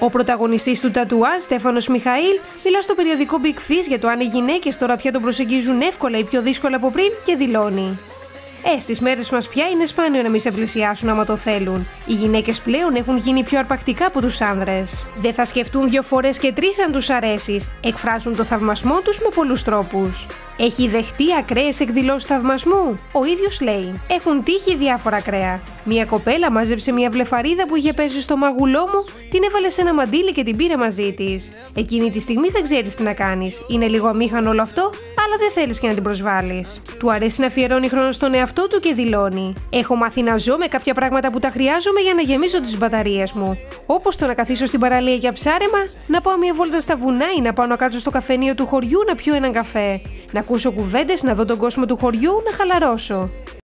Ο πρωταγωνιστής του τατουάζ, Στέφανος Μιχαήλ, μιλά στο περιοδικό Big Fish για το αν οι γυναίκες τώρα πια τον προσεγγίζουν εύκολα ή πιο δύσκολα από πριν και δηλώνει: Στις μέρες μας πια είναι σπάνιο να μην σε πλησιάσουν άμα το θέλουν. Οι γυναίκες πλέον έχουν γίνει πιο αρπακτικά από τους άνδρες. Δεν θα σκεφτούν 2 φορές και 3 αν τους αρέσεις. Εκφράζουν το θαυμασμό τους με πολλούς τρόπους. Έχει δεχτεί ακραίες εκδηλώσεις θαυμασμού? Ο ίδιος λέει: Έχουν τύχει διάφορα ακραία. Μια κοπέλα μάζεψε μια βλεφαρίδα που είχε πέσει στο μαγουλό μου, την έβαλε σε ένα μαντίλι και την πήρε μαζί της. Εκείνη τη στιγμή δεν ξέρεις τι να κάνεις. Είναι λίγο αμήχανο όλο αυτό, αλλά δεν θέλεις και να την προσβάλλεις. Του αρέσει να αφιερώνει χρόνο στον εαυτό του και δηλώνει: Έχω μάθει να ζω με κάποια πράγματα που τα χρειάζομαι για να γεμίσω τις μπαταρίες μου. Όπως το να καθίσω στην παραλία για ψάρεμα, να πάω μια βόλτα στα βουνά ή να πάω να κάτσω στο καφενείο του χωριού να πιω έναν καφέ. Να ακούσω κουβέντες, να δω τον κόσμο του χωριού, να χαλαρώσω.